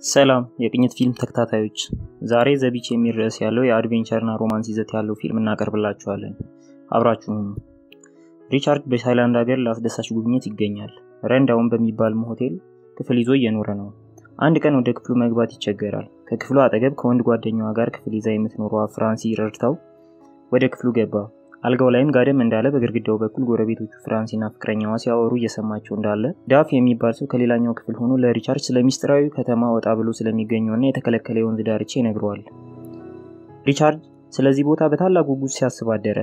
ሰላም የቅኝት ፊልም ተከታታዮች ዛሬ ዘቢች የሚል ርዕስ ያለው የአድቬንቸር እና ሮማንስ ይዘት ያለው ፊልም እናቀርብላችኋለን። አብራችሁን ሁኑ። ሪቻርድ በታይላንድ ሀገር ለአስደሳች ጉብኝት ይገኛል። ረንዳውን በሚባል ሆቴል ክፍል ይዞ እየኖረ ነው። አንድ ቀን ወደ ክፍሉ መግባት ይቸገራል። ከክፍሉ አጠገብ ከወንድ ጓደኛዋ ጋር ክፍል ይዛ የምትኖረው ፍራንሲ ረድታው ወደ ክፍሉ ገባ። አልጋው ላይም ጋደም እንዳለ በግድግዳው በኩል ጎረቤቶቹ ፍራንሲና ፍቅረኛዋ ሲያወሩ እየሰማቸው እንዳለ ዳፍ የሚባል ሰው ከሌላኛው ክፍል ሆኖ ለሪቻርድ ስለሚስጥራዊ ከተማ ወጣ ብሎ ስለሚገኘውና የተከለከለ የወንዝ ዳርቻ ይነግረዋል። ሪቻርድ ስለዚህ ቦታ በታላቅ ጉጉት ሲያስብ አደረ።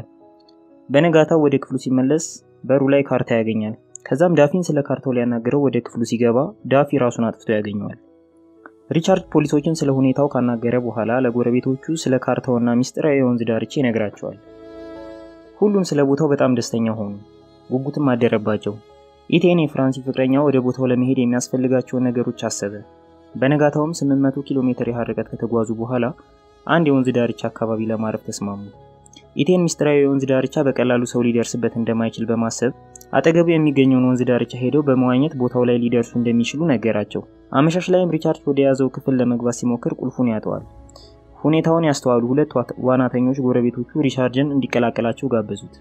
በነጋታው ወደ ክፍሉ ሲመለስ በሩ ላይ ካርታ ያገኛል። ከዛም ዳፊን ስለ ካርታው ሊያናገረው ወደ ክፍሉ ሲገባ ዳፊ ራሱን አጥፍቶ ያገኘዋል። ሪቻርድ ፖሊሶችን ስለ ሁኔታው ካናገረ በኋላ ለጎረቤቶቹ ስለ ካርታውና ሚስጥራዊ የወንዝ ዳርቻ ይነግራቸዋል። ሁሉም ስለ ቦታው በጣም ደስተኛ ሆኑ። ጉጉትም አደረባቸው። ኢቴን የፍራንሲ ፍቅረኛ ወደ ቦታው ለመሄድ የሚያስፈልጋቸውን ነገሮች አሰበ። በነጋታውም 800 ኪሎ ሜትር ያህል ርቀት ከተጓዙ በኋላ አንድ የወንዝ ዳርቻ አካባቢ ለማረፍ ተስማሙ። ኢቴን ሚስጥራዊ የወንዝ ዳርቻ በቀላሉ ሰው ሊደርስበት እንደማይችል በማሰብ አጠገቡ የሚገኘውን ወንዝ ዳርቻ ሄደው በመዋኘት ቦታው ላይ ሊደርሱ እንደሚችሉ ነገራቸው። አመሻሽ ላይም ሪቻርድ ወደ ያዘው ክፍል ለመግባት ሲሞክር ቁልፉን ያጠዋል። ሁኔታውን ያስተዋሉ ሁለት ዋናተኞች ጎረቤቶቹ ሪቻርድን እንዲቀላቀላቸው ጋበዙት።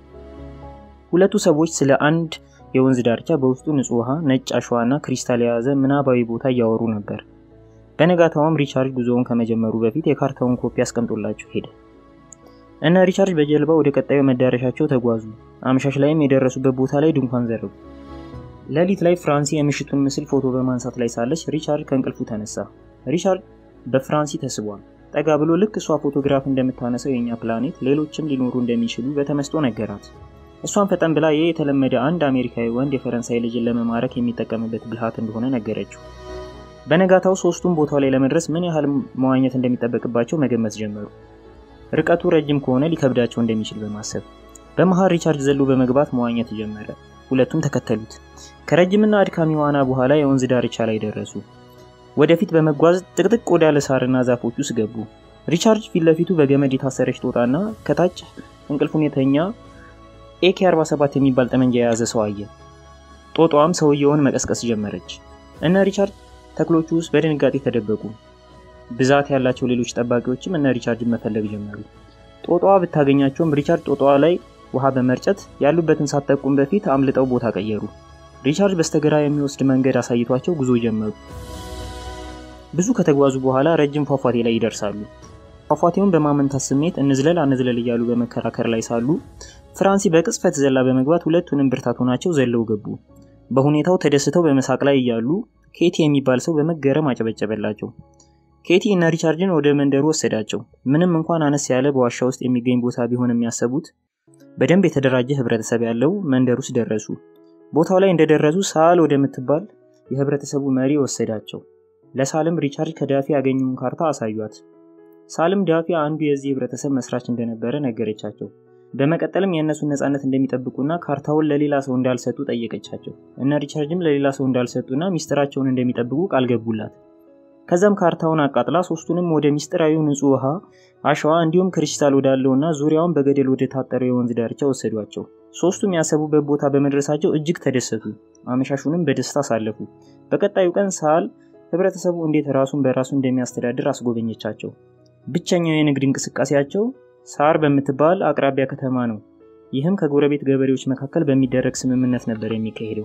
ሁለቱ ሰዎች ስለ አንድ የወንዝ ዳርቻ በውስጡ ንጹህ ውሃ፣ ነጭ አሸዋና ክሪስታል የያዘ ምናባዊ ቦታ እያወሩ ነበር። በነጋታውም ሪቻርድ ጉዞውን ከመጀመሩ በፊት የካርታውን ኮፒ አስቀምጦላቸው ሄደ። እና ሪቻርድ በጀልባ ወደ ቀጣዩ መዳረሻቸው ተጓዙ። አመሻሽ ላይም የደረሱበት ቦታ ላይ ድንኳን ዘረጉ። ሌሊት ላይ ፍራንሲ የምሽቱን ምስል ፎቶ በማንሳት ላይ ሳለች ሪቻርድ ከእንቅልፉ ተነሳ። ሪቻርድ በፍራንሲ ተስቧል። ጠጋ ብሎ ልክ እሷ ፎቶግራፍ እንደምታነሳው የኛ ፕላኔት ሌሎችም ሊኖሩ እንደሚችሉ በተመስጦ ነገራት። እሷን ፈጠን ብላ የተለመደ አንድ አሜሪካዊ ወንድ የፈረንሳይ ልጅን ለመማረክ የሚጠቀምበት ብልሃት እንደሆነ ነገረችው። በነጋታው ሶስቱም ቦታው ላይ ለመድረስ ምን ያህል መዋኘት እንደሚጠበቅባቸው መገመት ጀመሩ። ርቀቱ ረጅም ከሆነ ሊከብዳቸው እንደሚችል በማሰብ በመሃል ሪቻርድ ዘሎ በመግባት መዋኘት ጀመረ። ሁለቱም ተከተሉት። ከረጅምና አድካሚ ዋና በኋላ የወንዝ ዳርቻ ላይ ደረሱ። ወደፊት በመጓዝ ጥቅጥቅ ወዳለ ሳርና ዛፎች ውስጥ ገቡ። ሪቻርድ ፊት ለፊቱ በገመድ የታሰረች ጦጣና ከታች እንቅልፉን የተኛ AK-47 የሚባል ጠመንጃ የያዘ ሰው አየ። ጦጣዋም ሰውየውን መቀስቀስ ጀመረች። እና ሪቻርድ ተክሎቹ ውስጥ በድንጋጤ ተደበቁ። ብዛት ያላቸው ሌሎች ጠባቂዎችም እና ሪቻርድን መፈለግ ጀመሩ። ጦጣዋ ብታገኛቸውም ሪቻርድ ጦጣዋ ላይ ውሃ በመርጨት ያሉበትን ሳትጠቁም በፊት አምልጠው ቦታ ቀየሩ። ሪቻርድ በስተግራ የሚወስድ መንገድ አሳይቷቸው ጉዞ ጀመሩ። ብዙ ከተጓዙ በኋላ ረጅም ፏፏቴ ላይ ይደርሳሉ። ፏፏቴውን በማመንታት ስሜት እንዝለል አንዝለል እያሉ በመከራከር ላይ ሳሉ ፍራንሲ በቅጽበት ዘላ በመግባት ሁለቱንም ብርታት ሆናቸው ዘለው ገቡ። በሁኔታው ተደስተው በመሳቅ ላይ እያሉ ኬቲ የሚባል ሰው በመገረም አጨበጨበላቸው። ኬቲ እና ሪቻርድን ወደ መንደሩ ወሰዳቸው። ምንም እንኳን አነስ ያለ በዋሻ ውስጥ የሚገኝ ቦታ ቢሆን የሚያሰቡት በደንብ የተደራጀ ህብረተሰብ ያለው መንደር ውስጥ ደረሱ። ቦታው ላይ እንደደረሱ ሳል ወደምትባል የህብረተሰቡ መሪ ወሰዳቸው። ለሳልም ሪቻርድ ከዳፊ ያገኘውን ካርታ አሳዩት። ሳልም ዳፊ አንዱ የዚህ ህብረተሰብ መስራች እንደነበረ ነገረቻቸው። በመቀጠልም የእነሱን ነፃነት እንደሚጠብቁና ካርታውን ለሌላ ሰው እንዳልሰጡ ጠየቀቻቸው። እና ሪቻርድም ለሌላ ሰው እንዳልሰጡና ሚስጥራቸውን እንደሚጠብቁ ቃል ገቡላት። ከዛም ካርታውን አቃጥላ ሶስቱንም ወደ ሚስጥራዊው ንጹህ ውሃ፣ አሸዋ እንዲሁም ክሪስታል ወዳለውና ዙሪያውን በገደል ወደ ታጠረው የወንዝ ዳርቻ ወሰዷቸው። ሶስቱም ያሰቡበት ቦታ በመድረሳቸው እጅግ ተደሰቱ። አመሻሹንም በደስታ አሳለፉ። በቀጣዩ ቀን ሳል ህብረተሰቡ እንዴት ራሱን በራሱ እንደሚያስተዳድር አስጎበኘቻቸው። ብቸኛው የንግድ እንቅስቃሴያቸው ሳር በምትባል አቅራቢያ ከተማ ነው። ይህም ከጎረቤት ገበሬዎች መካከል በሚደረግ ስምምነት ነበር የሚካሄደው።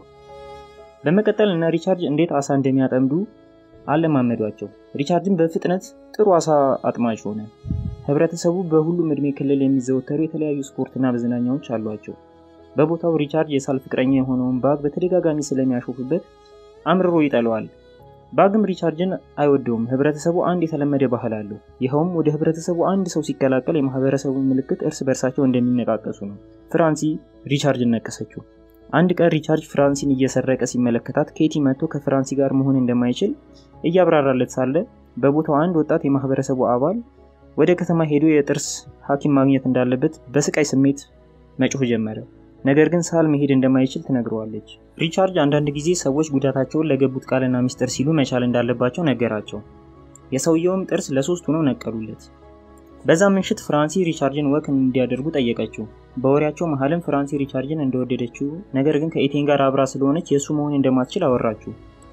በመቀጠል እና ሪቻርድ እንዴት አሳ እንደሚያጠምዱ አለማመዷቸው። ሪቻርድን በፍጥነት ጥሩ አሳ አጥማጅ ሆነ። ህብረተሰቡ በሁሉም እድሜ ክልል የሚዘወተሩ የተለያዩ ስፖርትና መዝናኛዎች አሏቸው። በቦታው ሪቻርድ የሳል ፍቅረኛ የሆነውን ባግ በተደጋጋሚ ስለሚያሾፍበት አምርሮ ይጠለዋል። ባግም ሪቻርድን አይወደውም። ህብረተሰቡ አንድ የተለመደ ባህል አለው። ይኸውም ወደ ህብረተሰቡ አንድ ሰው ሲቀላቀል የማህበረሰቡ ምልክት እርስ በርሳቸው እንደሚነቃቀሱ ነው። ፍራንሲ ሪቻርድን ነቀሰችው። አንድ ቀን ሪቻርድ ፍራንሲን እየሰረቀ ሲመለከታት ኬቲ መጥቶ ከፍራንሲ ጋር መሆን እንደማይችል እያብራራለት ሳለ በቦታው አንድ ወጣት የማህበረሰቡ አባል ወደ ከተማ ሄዶ የጥርስ ሐኪም ማግኘት እንዳለበት በስቃይ ስሜት መጮህ ጀመረ። ነገር ግን ሳል መሄድ እንደማይችል ትነግረዋለች። ሪቻርድ አንዳንድ ጊዜ ሰዎች ጉዳታቸውን ለገቡት ቃልና ሚስጥር ሲሉ መቻል እንዳለባቸው ነገራቸው። የሰውየውም ጥርስ ለሶስት ሆነው ነቀሉለት። በዛ ምሽት ፍራንሲ ሪቻርድን ወክ እንዲያደርጉ ጠየቀችው። በወሬያቸው መሃልም ፍራንሲ ሪቻርድን እንደወደደችው ነገር ግን ከኢቴን ጋር አብራ ስለሆነች የሱ መሆን እንደማትችል አወራችው።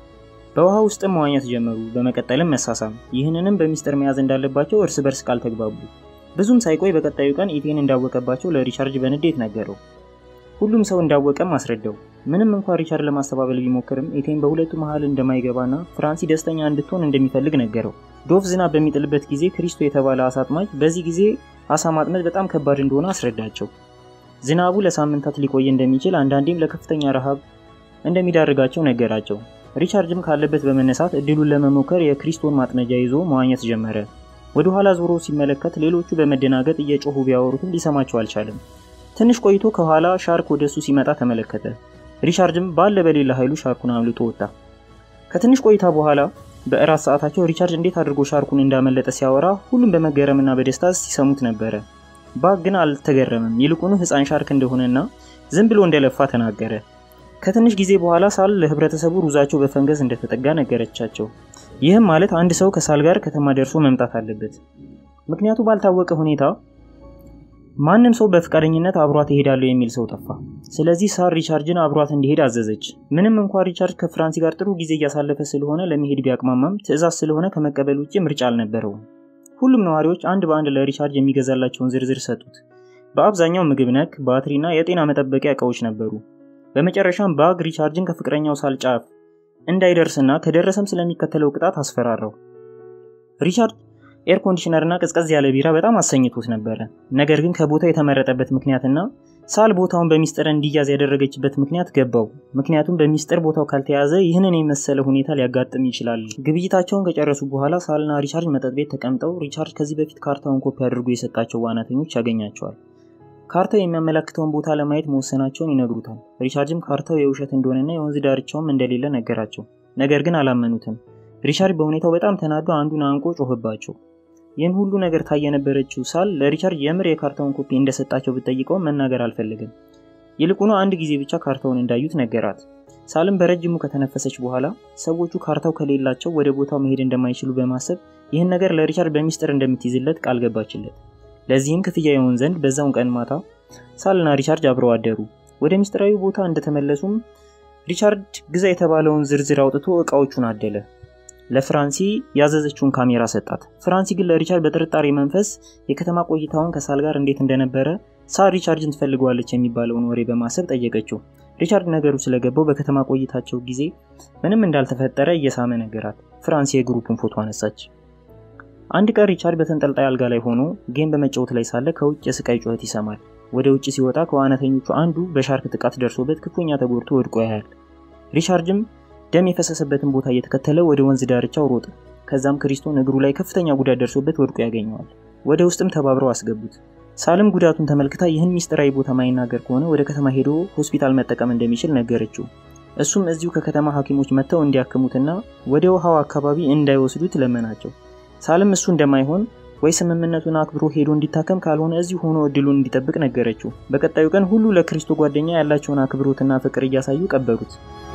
በውሃ ውስጥ መዋኘት ጀመሩ። በመቀጠልም መሳሳም። ይህንንም በሚስጥር መያዝ እንዳለባቸው እርስ በርስ ቃል ተግባቡ። ብዙም ሳይቆይ በቀጣዩ ቀን ኢቴን እንዳወቀባቸው ለሪቻርድ በንዴት ነገረው። ሁሉም ሰው እንዳወቀም አስረዳው። ምንም እንኳን ሪቻርድ ለማስተባበል ቢሞክርም ኢቴን በሁለቱ መሃል እንደማይገባና ፍራንሲ ደስተኛ እንድትሆን እንደሚፈልግ ነገረው። ዶቭ ዝናብ በሚጥልበት ጊዜ ክሪስቶ የተባለ አሳ አጥማጅ በዚህ ጊዜ አሳ ማጥመድ በጣም ከባድ እንደሆነ አስረዳቸው። ዝናቡ ለሳምንታት ሊቆይ እንደሚችል አንዳንዴም ለከፍተኛ ረሃብ እንደሚዳርጋቸው ነገራቸው። ሪቻርድም ካለበት በመነሳት እድሉን ለመሞከር የክሪስቶን ማጥመጃ ይዞ መዋኘት ጀመረ። ወደ ኋላ ዞሮ ሲመለከት ሌሎቹ በመደናገጥ እየጮሁ ቢያወሩትም ሊሰማቸው አልቻለም። ትንሽ ቆይቶ ከኋላ ሻርክ ወደሱ ሲመጣ ተመለከተ። ሪቻርድም ባለ በሌላ ኃይሉ ሻርኩን አምልጦ ወጣ። ከትንሽ ቆይታ በኋላ በእራት ሰዓታቸው ሪቻርድ እንዴት አድርጎ ሻርኩን እንዳመለጠ ሲያወራ ሁሉም በመገረምና በደስታ ሲሰሙት ነበረ። ባግ ግን አልተገረመም። ይልቁኑ ሕፃን ሻርክ እንደሆነና ዝም ብሎ እንደለፋ ተናገረ። ከትንሽ ጊዜ በኋላ ሳል ለህብረተሰቡ ሩዛቸው በፈንገስ እንደተጠጋ ነገረቻቸው። ይህም ማለት አንድ ሰው ከሳል ጋር ከተማ ደርሶ መምጣት አለበት። ምክንያቱ ባልታወቀ ሁኔታ ማንም ሰው በፍቃደኝነት አብሯት ይሄዳል የሚል ሰው ጠፋ። ስለዚህ ሳል ሪቻርድን አብሯት እንዲሄድ አዘዘች። ምንም እንኳን ሪቻርድ ከፍራንሲ ጋር ጥሩ ጊዜ እያሳለፈ ስለሆነ ለመሄድ ቢያቅማማም ትዕዛዝ ስለሆነ ከመቀበል ውጪ ምርጫ አልነበረውም። ሁሉም ነዋሪዎች አንድ በአንድ ለሪቻርድ የሚገዛላቸውን ዝርዝር ሰጡት። በአብዛኛው ምግብ ነክ፣ ባትሪና የጤና መጠበቂያ እቃዎች ነበሩ። በመጨረሻም ባግ ሪቻርድን ከፍቅረኛው ሳል ጫፍ እንዳይደርስና ከደረሰም ስለሚከተለው ቅጣት አስፈራራው። ሪቻርድ ኤር ኮንዲሽነርና ቀዝቀዝ ያለ ቢራ በጣም አሰኝቶት ነበር። ነገር ግን ከቦታው የተመረጠበት ምክንያትና ሳል ቦታውን በሚስጥር እንዲያዝ ያደረገችበት ምክንያት ገባው። ምክንያቱም በሚስጥር ቦታው ካልተያዘ ይህንን የመሰለ ሁኔታ ሊያጋጥም ይችላል። ግብይታቸውን ከጨረሱ በኋላ ሳልና ሪቻርድ መጠጥ ቤት ተቀምጠው ሪቻርድ ከዚህ በፊት ካርታውን ኮፒ አድርጎ የሰጣቸው ዋናተኞች ያገኛቸዋል። ካርታው የሚያመለክተውን ቦታ ለማየት መወሰናቸውን ይነግሩታል። ሪቻርድም ካርታው የውሸት እንደሆነና የወንዝ ዳርቻውም እንደሌለ ነገራቸው። ነገር ግን አላመኑትም። ሪቻርድ በሁኔታው በጣም ተናዶ አንዱን አንቆ ጮህባቸው። ይህን ሁሉ ነገር ታየነበረችው ሳል ለሪቻርድ የምር የካርታውን ኮፒ እንደሰጣቸው ብትጠይቀው መናገር አልፈለገም። ይልቁኑ አንድ ጊዜ ብቻ ካርታውን እንዳዩት ነገራት። ሳልም በረጅሙ ከተነፈሰች በኋላ ሰዎቹ ካርታው ከሌላቸው ወደ ቦታው መሄድ እንደማይችሉ በማሰብ ይህን ነገር ለሪቻርድ በሚስጥር እንደምትይዝለት ቃል ገባችለት። ለዚህም ክፍያ ይሆን ዘንድ በዛው ቀን ማታ ሳልና ሪቻርድ አብረው አደሩ። ወደ ሚስጥራዊ ቦታ እንደተመለሱም ሪቻርድ ግዛ የተባለውን ዝርዝር አውጥቶ እቃዎቹን አደለ። ለፍራንሲ ያዘዘችውን ካሜራ ሰጣት። ፍራንሲ ግን ለሪቻርድ በጥርጣሬ መንፈስ የከተማ ቆይታውን ከሳል ጋር እንዴት እንደነበረ ሳል ሪቻርድን ትፈልገዋለች የሚባለውን ወሬ በማሰብ ጠየቀችው። ሪቻርድ ነገሩ ስለገባው በከተማ ቆይታቸው ጊዜ ምንም እንዳልተፈጠረ እየሳመ ነገራት። ፍራንሲ የግሩፑን ፎቶ አነሳች። አንድ ቀን ሪቻርድ በተንጠልጣይ አልጋ ላይ ሆኖ ጌም በመጫወት ላይ ሳለ ከውጭ የስቃይ ጩኸት ይሰማል። ወደ ውጭ ሲወጣ ከዋናተኞቹ አንዱ በሻርክ ጥቃት ደርሶበት ክፉኛ ተጎድቶ ወድቆ ያያል። ሪቻርድም ደም የፈሰሰበትን ቦታ እየተከተለ ወደ ወንዝ ዳርቻው ሮጠ። ከዛም ክሪስቶን እግሩ ላይ ከፍተኛ ጉዳት ደርሶበት ወድቆ ያገኘዋል። ወደ ውስጥም ተባብረው አስገቡት። ሳልም ጉዳቱን ተመልክታ ይህን ሚስጥራዊ ቦታ ማይናገር ከሆነ ወደ ከተማ ሄዶ ሆስፒታል መጠቀም እንደሚችል ነገረችው። እሱም እዚሁ ከከተማ ሐኪሞች መጥተው እንዲያክሙትና ወደ ውሃው አካባቢ እንዳይወስዱት ለመናቸው። ሳልም እሱ እንደማይሆን ወይ ስምምነቱን አክብሮ ሄዶ እንዲታከም ካልሆነ እዚሁ ሆኖ እድሉን እንዲጠብቅ ነገረችው። በቀጣዩ ቀን ሁሉ ለክሪስቶ ጓደኛ ያላቸውን አክብሮትና ፍቅር እያሳዩ ቀበሩት።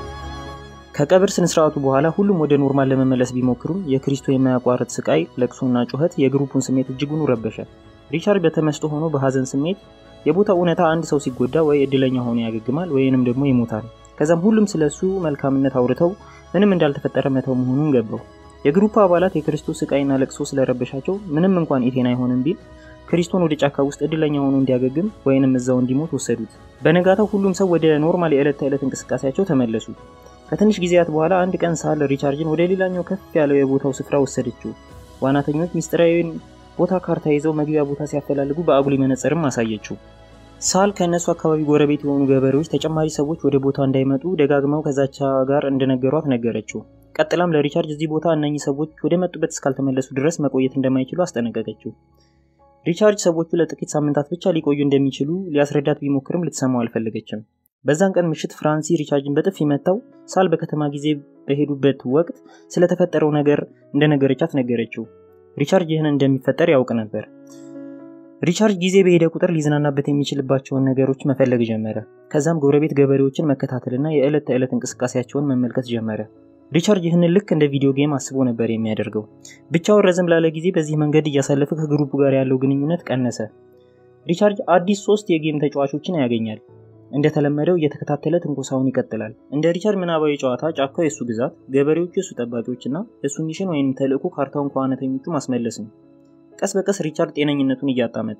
ከቀብር ስነ ስርዓቱ በኋላ ሁሉም ወደ ኖርማል ለመመለስ ቢሞክሩም የክሪስቶ የማያቋርጥ ስቃይ፣ ለቅሶና ጩኸት የግሩፑን ስሜት እጅጉን ረበሸ። ሪቻርድ በተመስጦ ሆኖ በሐዘን ስሜት የቦታው እውነታ አንድ ሰው ሲጎዳ ወይ እድለኛ ሆኖ ያገግማል ወይንም ደግሞ ይሞታል። ከዛም ሁሉም ስለሱ መልካምነት አውርተው ምንም እንዳልተፈጠረ መተው መሆኑን ገባው። የግሩፑ አባላት የክሪስቶ ስቃይና ለቅሶ ስለረበሻቸው ምንም እንኳን ኢቴን አይሆንም ቢል ክሪስቶን ወደ ጫካ ውስጥ እድለኛ ሆኖ እንዲያገግም ወይንም እዛው እንዲሞት ወሰዱት። በነጋታው ሁሉም ሰው ወደ ኖርማል የዕለት ተዕለት እንቅስቃሴያቸው ተመለሱ። ከትንሽ ጊዜያት በኋላ አንድ ቀን ሳል ሪቻርድን ወደ ሌላኛው ከፍ ያለው የቦታው ስፍራ ወሰደችው። ዋናተኞች ሚስጥራዊውን ቦታ ካርታ ይዘው መግቢያ ቦታ ሲያፈላልጉ በአጉሊ መነጽርም አሳየችው። ሳል ከነሱ አካባቢ ጎረቤት የሆኑ ገበሬዎች ተጨማሪ ሰዎች ወደ ቦታው እንዳይመጡ ደጋግመው ከዛቻ ጋር እንደነገሯት ነገረችው። ቀጥላም ለሪቻርድ እዚህ ቦታ እነኚህ ሰዎች ወደ መጡበት እስካልተመለሱ ድረስ መቆየት እንደማይችሉ አስጠነቀቀችው። ሪቻርድ ሰዎቹ ለጥቂት ሳምንታት ብቻ ሊቆዩ እንደሚችሉ ሊያስረዳት ቢሞክርም ልትሰማው አልፈለገችም። በዛን ቀን ምሽት ፍራንሲ ሪቻርድን በጥፊ መታው። ሳል በከተማ ጊዜ በሄዱበት ወቅት ስለተፈጠረው ነገር እንደነገረቻት ነገረችው። ሪቻርድ ይህን እንደሚፈጠር ያውቅ ነበር። ሪቻርድ ጊዜ በሄደ ቁጥር ሊዝናናበት የሚችልባቸውን ነገሮች መፈለግ ጀመረ። ከዛም ጎረቤት ገበሬዎችን መከታተልና የዕለት ተዕለት እንቅስቃሴያቸውን መመልከት ጀመረ። ሪቻርድ ይህንን ልክ እንደ ቪዲዮ ጌም አስቦ ነበር የሚያደርገው። ብቻውን ረዘም ላለ ጊዜ በዚህ መንገድ እያሳለፈ ከግሩፑ ጋር ያለው ግንኙነት ቀነሰ። ሪቻርድ አዲስ 3 የጌም ተጫዋቾችን ያገኛል። እንደተለመደው እየተከታተለ ትንኮሳውን ይቀጥላል። እንደ ሪቻርድ ምናባዊ ጨዋታ ጫካው የሱ ግዛት፣ ገበሬዎቹ የሱ ጠባቂዎችና የሱ ሚሽን ወይም ተልእኮ ካርታውን ከዋናተኞቹ ማስመለስ ነው። ቀስ በቀስ ሪቻርድ ጤነኝነቱን እያጣ መጣ።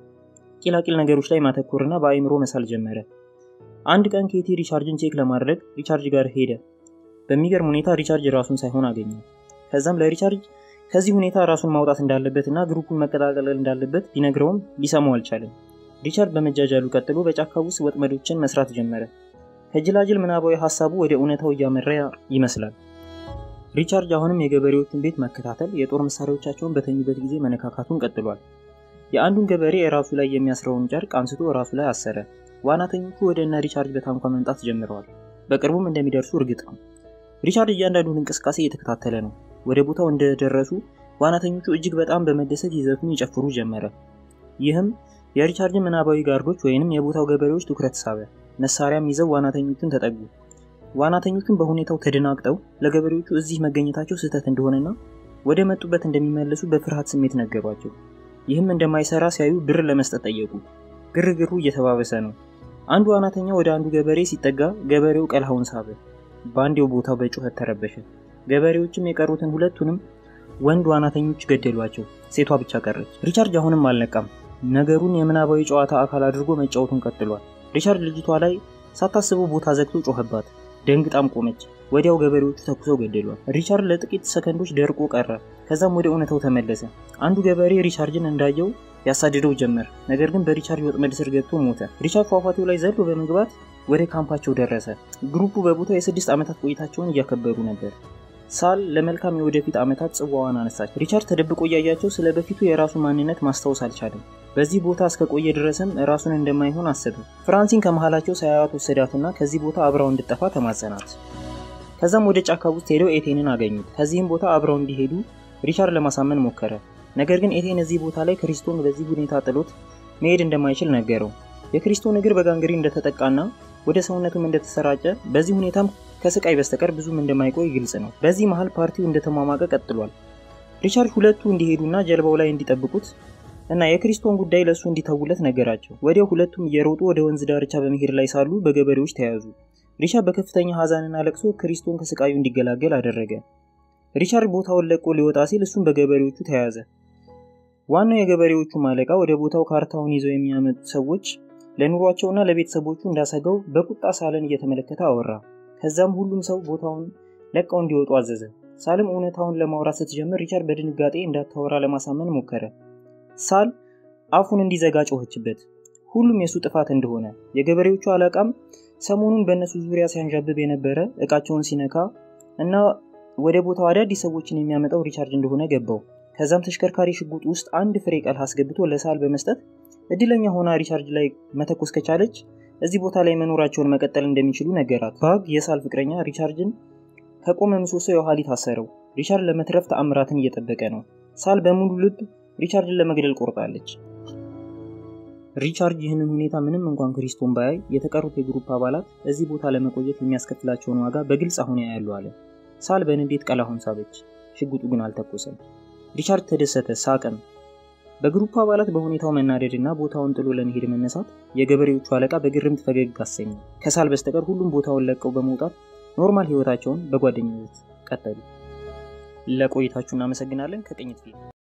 ቂላቂል ነገሮች ላይ ማተኮርና በአይምሮ መሳል ጀመረ። አንድ ቀን ኬቲ ሪቻርድን ቼክ ለማድረግ ሪቻርድ ጋር ሄደ። በሚገርም ሁኔታ ሪቻርድ ራሱን ሳይሆን አገኘው። ከዛም ለሪቻርድ ከዚህ ሁኔታ ራሱን ማውጣት እንዳለበትና ግሩፑን መቀላቀል እንዳለበት ቢነግረውም ሊሰማው አልቻለም። ሪቻርድ በመጃጃሉ ቀጥሎ በጫካ ውስጥ ወጥመዶችን መስራት ጀመረ። ከጅላጅል ምናባዊ ሐሳቡ ወደ እውነታው እያመራ ይመስላል። ሪቻርድ አሁንም የገበሬዎቹን ቤት መከታተል፣ የጦር መሳሪያዎቻቸውን በተኙበት ጊዜ መነካካቱን ቀጥሏል። የአንዱን ገበሬ ራሱ ላይ የሚያስረውን ጨርቅ አንስቶ ራሱ ላይ አሰረ። ዋናተኞቹ ወደ እነ ሪቻርድ በታንኳ መምጣት ጀምረዋል። በቅርቡም እንደሚደርሱ እርግጥ ነው። ሪቻርድ እያንዳንዱን እንቅስቃሴ እየተከታተለ ነው። ወደ ቦታው እንደደረሱ ዋናተኞቹ እጅግ በጣም በመደሰት ይዘቱን ይጨፍሩ ጀመረ። ይህም የሪቻርድን ምናባዊ ጋርዶች ወይንም የቦታው ገበሬዎች ትኩረት ሳበ። መሳሪያም ይዘው ዋናተኞቹን ተጠጉ። ዋናተኞቹን በሁኔታው ተደናግጠው ለገበሬዎቹ እዚህ መገኘታቸው ስህተት እንደሆነና ወደ መጡበት እንደሚመለሱ በፍርሃት ስሜት ነገሯቸው። ይህም እንደማይሰራ ሲያዩ ብር ለመስጠት ጠየቁ። ግርግሩ እየተባበሰ ነው። አንዱ ዋናተኛ ወደ አንዱ ገበሬ ሲጠጋ ገበሬው ቀልሃውን ሳበ። ባንዴው ቦታው በጩኸት ተረበሸ። ገበሬዎችም የቀሩትን ሁለቱንም ወንድ ዋናተኞች ገደሏቸው። ሴቷ ብቻ ቀረች። ሪቻርድ አሁንም አልነቃም። ነገሩን የምናባዊ ጨዋታ አካል አድርጎ መጫወቱን ቀጥሏል። ሪቻርድ ልጅቷ ላይ ሳታስበው ቦታ ዘግቶ ጮኸባት። ደንግጣም ቆመች። ወዲያው ገበሬዎቹ ተኩሰው ገደሏል። ሪቻርድ ለጥቂት ሰከንዶች ደርቆ ቀረ። ከዛም ወደ እውነታው ተመለሰ። አንዱ ገበሬ ሪቻርድን እንዳየው ያሳድደው ጀመር። ነገር ግን በሪቻርድ ወጥመድ ስር ገብቶ ሞተ። ሪቻርድ ፏፏቴው ላይ ዘሎ በመግባት ወደ ካምፓቸው ደረሰ። ግሩፑ በቦታው የ6 ዓመታት ቆይታቸውን እያከበሩ ነበር። ሳል ለመልካም የወደፊት ዓመታት ጽዋዋን አነሳች። ሪቻርድ ተደብቆ እያያቸው ስለ በፊቱ የራሱ ማንነት ማስታወስ አልቻለም። በዚህ ቦታ እስከ ቆየ ድረስም ራሱን እንደማይሆን አሰበ። ፍራንሲን ከመሃላቸው ሳያዩት ወሰዳትና ከዚህ ቦታ አብረው እንድጠፋ ተማጸናት። ከዛም ወደ ጫካ ውስጥ ሄደው ኤቴንን አገኙት። ከዚህም ቦታ አብረው እንዲሄዱ ሪቻርድ ለማሳመን ሞከረ። ነገር ግን ኤቴን እዚህ ቦታ ላይ ክሪስቶን በዚህ ሁኔታ ጥሎት መሄድ እንደማይችል ነገረው። የክሪስቶን እግር በጋንግሪን እንደተጠቃና ወደ ሰውነቱም እንደተሰራጨ፣ በዚህ ሁኔታም ከስቃይ በስተቀር ብዙም እንደማይቆይ ግልጽ ነው። በዚህ መሃል ፓርቲው እንደተሟሟቀ ቀጥሏል። ሪቻርድ ሁለቱ እንዲሄዱና ጀልባው ላይ እንዲጠብቁት እና የክሪስቶን ጉዳይ ለሱ እንዲተውለት ነገራቸው። ወዲያው ሁለቱም እየሮጡ ወደ ወንዝ ዳርቻ በመሄድ ላይ ሳሉ በገበሬዎች ተያዙ። ሪቻርድ በከፍተኛ ሐዘንና ለቅሶ ክሪስቶን ከስቃዩ እንዲገላገል አደረገ። ሪቻርድ ቦታውን ለቆ ሊወጣ ሲል እሱም በገበሬዎቹ ተያዘ። ዋናው የገበሬዎቹ ማለቃ ወደ ቦታው ካርታውን ይዘው የሚያመጡ ሰዎች ለኑሯቸውና ለቤተሰቦቹ እንዳሰገው በቁጣ ሳልን እየተመለከተ አወራ። ከዛም ሁሉም ሰው ቦታውን ለቀው እንዲወጡ አዘዘ። ሳልም እውነታውን ለማውራት ስትጀምር ሪቻርድ በድንጋጤ እንዳታወራ ለማሳመን ሞከረ። ሳል አፉን እንዲዘጋ ጮኸችበት። ሁሉም የሱ ጥፋት እንደሆነ፣ የገበሬዎቹ አለቃም ሰሞኑን በእነሱ ዙሪያ ሲያንዣብብ የነበረ እቃቸውን ሲነካ እና ወደ ቦታው አዳዲስ ሰዎችን የሚያመጣው ሪቻርድ እንደሆነ ገባው። ከዛም ተሽከርካሪ ሽጉጥ ውስጥ አንድ ፍሬ ቀል አስገብቶ ለሳል በመስጠት እድለኛ ሆና ሪቻርድ ላይ መተኮስ ከቻለች እዚህ ቦታ ላይ መኖራቸውን መቀጠል እንደሚችሉ ነገራት። ባግ የሳል ፍቅረኛ ሪቻርድን ከቆመ ምሰሶ የኋሊት አሰረው። ሪቻርድ ለመትረፍ ተአምራትን እየጠበቀ ነው። ሳል በሙሉ ልብ ሪቻርድን ለመግደል ቆርጣለች። ሪቻርድ ይህንን ሁኔታ ምንም እንኳን ክሪስቶን ባያይ የተቀሩት የግሩፕ አባላት እዚህ ቦታ ለመቆየት የሚያስከፍላቸውን ዋጋ በግልጽ አሁን ያያሉ አለ። ሳል በንዴት ቀላሁን ሳበች። ሽጉጡ ግን አልተኮሰም። ሪቻርድ ተደሰተ፣ ሳቀም። በግሩፕ አባላት በሁኔታው መናደድና ቦታውን ጥሎ ለመሄድ መነሳት የገበሬዎቹ አለቃ በግርምት ፈገግ አሰኘ። ከሳል በስተቀር ሁሉም ቦታውን ለቀው በመውጣት ኖርማል ህይወታቸውን በጓደኝነት ቀጠሉ። ለቆይታችሁ እናመሰግናለን። ከቅኝት ፊልም